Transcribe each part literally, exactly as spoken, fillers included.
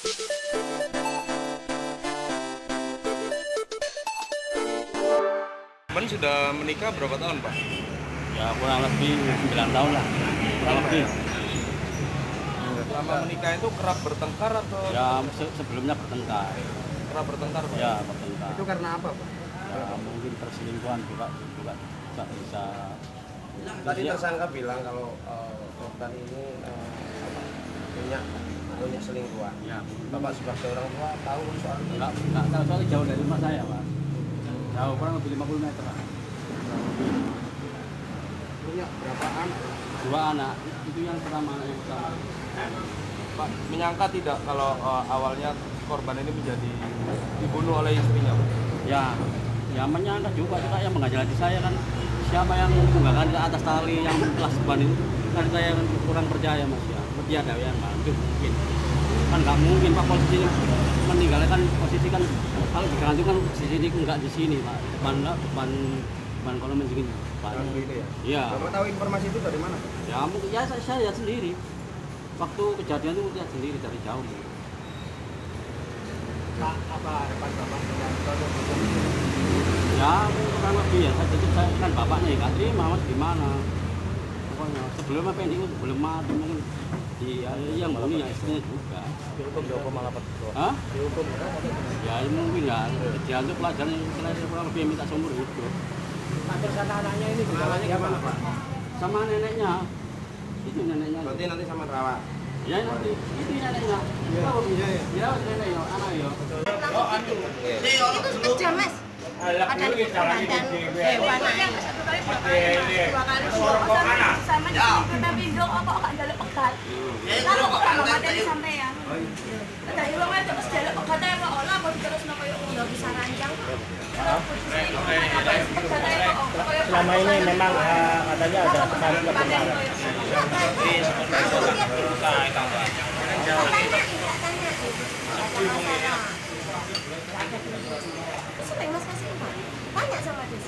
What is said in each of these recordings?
Korban sudah menikah berapa tahun, Pak? Ya kurang lebih sembilan tahun lah. Kurang lebih. Selama menikah itu kerap bertengkar atau? Ya se- sebelumnya bertengkar. Kerap bertengkar, Pak? Ya bertengkar. Itu karena apa, Pak? Ya, mungkin perselingkuhan juga juga juga bisa. Tadi Ya, tersangka bilang kalau uh, korban ini uh, apa, punya punya selingkuhan. ya. Bapak sebagai orang tua tahu soal itu? Enggak enggak tahu soalnya jauh dari rumah saya, Pak. Jauh kurang lebih lima puluh meter lah. Punya berapa anak? Dua anak. Itu yang pertama, yang pertama. Pak, menyangka tidak kalau uh, awalnya korban ini menjadi dibunuh oleh istrinya, Pak? Ya, ya menyangka juga juga yang mengajalati saya kan siapa yang tunggakan ke atas tali yang kelas ban itu kan saya kan kurang percaya Mas ya. Dia ada yang bantu mungkin. Kan nggak mungkin Pak posisi meninggalkan posisi kan kalau digantung kan posisi ini nggak di sini Pak. Ban ban ban kalau menjengin ban. Itu ya? Iya. Bapak tahu informasi itu dari mana, Pak? Ya mungkin ya saya, saya lihat sendiri. Waktu kejadian itu lihat sendiri dari jauh. Pak, apa harapan Bapak dengan produk hukum? Ya kurang lebih ya, saya tetap saya kan bapaknya ya nggak terima mas gimana. Pokoknya sebelum apa ini sebelum mati mungkin di yang bunuh ya istrinya juga. Dihukum dihukum malah Pak? Hah? Dihukum. Ya mungkin ya dia untuk pelajaran yang saya kurang lebih minta seumur hidup. Pak, terus anak-anaknya ini gejalanya gimana, Pak? Sama neneknya, itu neneknya. Berarti nanti sama rawat? Ya nanti, itu neneknya. Iya, iya, iya. Ya neneknya, anak ya. Itu kerja mas. Ada badan hewan yang satu kali dua kali dua kali dua sama kita pinjol kok gak jaluk pegat. Lalu kok gak materi sampean. Ada ilang aja terus jaluk pegat ae kok ora kok terus nang koyo ngono bisa rancang. Selama ini memang uh, katanya ada pesan kebenaran. Siapa yang mas kasih info? Tanya sama dia.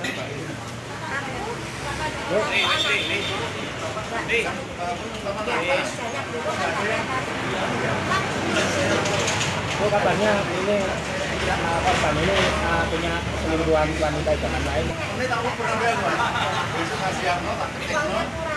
Oh, kabarnya ini uh, korban ini uh, punya selingkuhan wanita zaman lain. Uangnya kurang.